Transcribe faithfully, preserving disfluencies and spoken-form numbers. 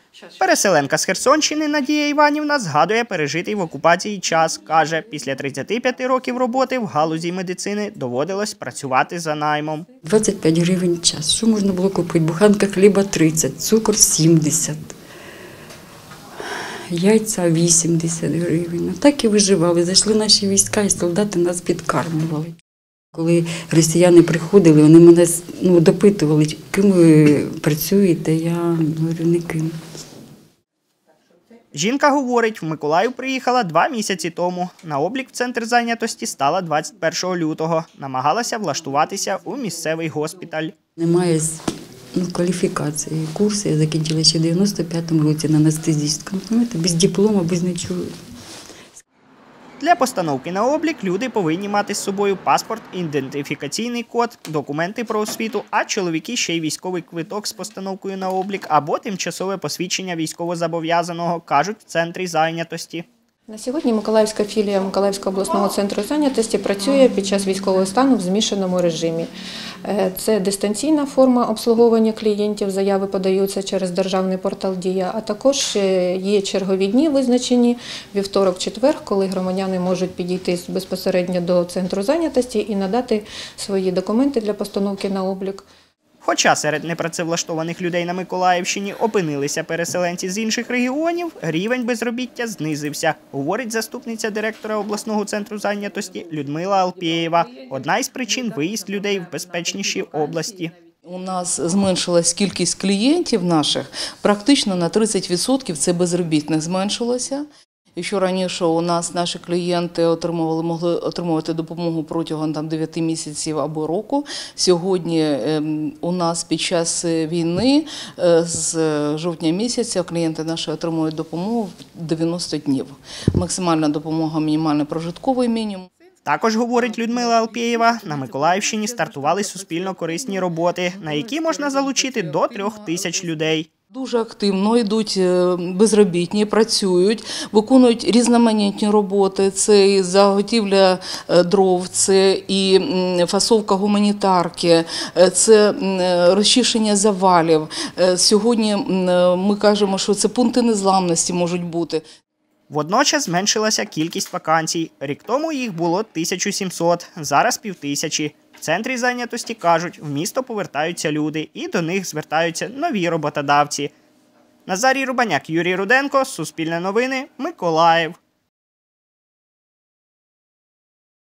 Переселенка з Херсонщини Надія Іванівна згадує пережитий в окупації час. Каже, після тридцяти п'яти років роботи в галузі медицини доводилось працювати за наймом. двадцять п'ять гривень час. Що можна було купити? Буханка хліба тридцять, цукор сімдесят, яйця вісімдесят гривень. Так і виживали. Зайшли наші війська і солдати нас підкармлювали. Коли росіяни приходили, вони мене ну, допитували, ким ви працюєте, я говорю, не ким. Жінка говорить, в Миколаїв приїхала два місяці тому. На облік в центр зайнятості стала двадцять першого лютого. Намагалася влаштуватися у місцевий госпіталь. Немає ну, кваліфікації. Курси я закінчила ще в дев'яносто п'ятому році на анестезистку. Без диплому, без нічого. Для постановки на облік люди повинні мати з собою паспорт, ідентифікаційний код, документи про освіту, а чоловіки ще й військовий квиток з постановкою на облік або тимчасове посвідчення військовозобов'язаного, кажуть в центрі зайнятості. На сьогодні Миколаївська філія Миколаївського обласного центру зайнятості працює під час військового стану в змішаному режимі. Це дистанційна форма обслуговування клієнтів, заяви подаються через державний портал «Дія», а також є чергові дні визначені вівторок-четвер, коли громадяни можуть підійти безпосередньо до центру зайнятості і надати свої документи для постановки на облік. Хоча серед непрацевлаштованих людей на Миколаївщині опинилися переселенці з інших регіонів, рівень безробіття знизився, говорить заступниця директора обласного центру зайнятості Людмила Алпєєва. Одна із причин – виїзд людей в безпечніші області. У нас зменшилась кількість клієнтів наших, практично на тридцять відсотків це безробітних зменшилося. Якщо раніше у нас наші клієнти отримували, могли отримувати допомогу протягом там, дев'яти місяців або року, сьогодні е, у нас під час війни е, з жовтня місяця клієнти наші отримують допомогу дев'яносто днів. Максимальна допомога – мінімальний прожитковий мінімум. Також, говорить Людмила Алпєєва, на Миколаївщині стартували суспільно-корисні роботи, на які можна залучити до трьох тисяч людей. Дуже активно йдуть безробітні, працюють, виконують різноманітні роботи. Це і заготівля дров, це і фасовка гуманітарки, це розчищення завалів. Сьогодні ми кажемо, що це пункти незламності можуть бути. Водночас зменшилася кількість вакансій. Рік тому їх було тисяча сімсот, зараз півтисячі. В центрі зайнятості кажуть, в місто повертаються люди і до них звертаються нові роботодавці. Назарій Рубаняк, Юрій Руденко, Суспільне новини, Миколаїв.